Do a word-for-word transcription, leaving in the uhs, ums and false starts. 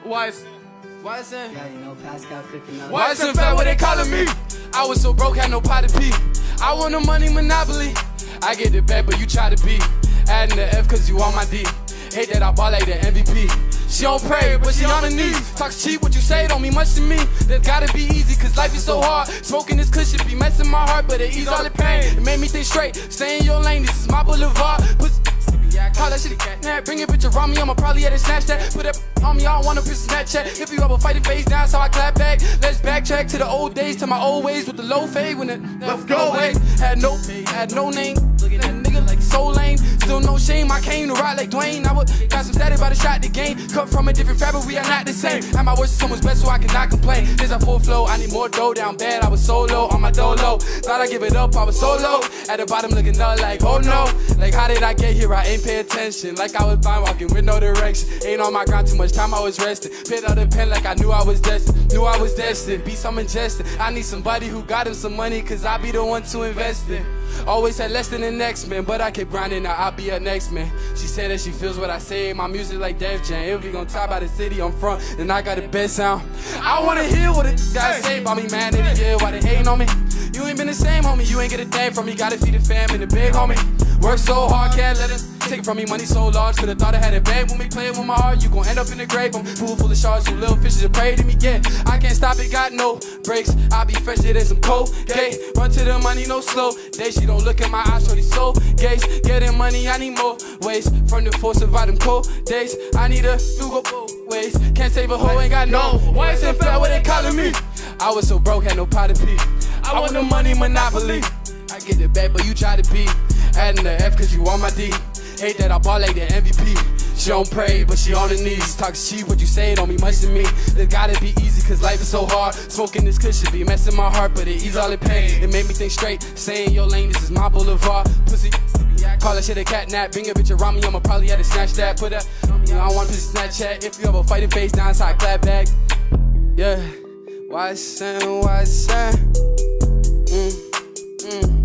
Y S N. Y S N. Yeah, you know, Pascal cooking up. Y S N Fab, what they calling me? I was so broke, had no pot to pee. I want the money monopoly. I get the bag, but you try to be. Adding the F cause you on my D. Hate that I ball like the M V P. She don't pray, but she on her knees. Talks cheap, what you say don't mean much to me. That's gotta be easy, cause life is so hard. Smoking this cushion be messing my heart, but it ease all the pain. It made me think straight, stay in your lane, this is my boulevard. Pussy, call that shit a cat. Nah, bring a bitch around me, I'ma probably at a Snapchat. Put up on me, I don't want a piece of Snapchat. If you ever fight it face down, so I clap back. Let's backtrack to the old days, to my old ways with the low fade. When it let's go away. Had no pay, had no name. Looking at nigga like so lame. Still no shame, I came to ride like Dwayne. I would got some static by the shot the game. Cut from a different fabric, we are not the same. At my worst, someone's best, so I cannot complain. This a full flow, I need more dough. Down bad, I was so low on my dolo. Thought I give it up, I was so low. At the bottom looking up like, oh no. Like how did I get here? I ain't pay attention. Like I was blind walking with no direction. Ain't on my grind too much time, I was resting. Picked up the pen like I knew I was destined. Knew I was destined, be some ingested. I need somebody who got him some money, cause I be the one to invest in. Always had less than the next man, but I kept grinding, now I'll be her next man. She said that she feels what I say, my music like Def Jam. If we gon' talk about the city I'm from, then I got the best sound. I wanna hear what it gotta say about me, man. Every year, why they hating on me? You ain't been the same, homie, you ain't get a thing from me. Gotta feed the fam and the big homie. Work so hard, can't let it take it from me. Money so large, could've thought I had a bag. When we play it with my heart, you gon' end up in the grave. I'm pool full of sharks, you little fishes that pray to me. Yeah, I can't stop it, got no breaks. I be fresher than some cold, okay? Run to the money, no slow day. She don't look in my eyes, shorty so gaze. Getting money, I need more ways. From the force of them cold days, I need a do go both ways. Can't save a hoe, ain't got no. Y S N Fab, what they calling me? I was so broke, had no pot to pee. I want the money monopoly. I get it back, but you try to be. Adding the F cause you on my D. Hate that I ball like the M V P. She don't pray, but she on her knees. Talks cheap, what you say don't mean much to me. It gotta be easy, cause life is so hard. Smoking this cushion be messing my heart, but it ease all the pain. It made me think straight, stay in your lane, this is my boulevard. Pussy, call that shit a cat nap. Bring a bitch around me, I'ma probably have to snatch that. Put up, you know, I want to Snapchat. If you ever fighting face down, so I clap back. Yeah, Y S N, Y S N. Mm, mm.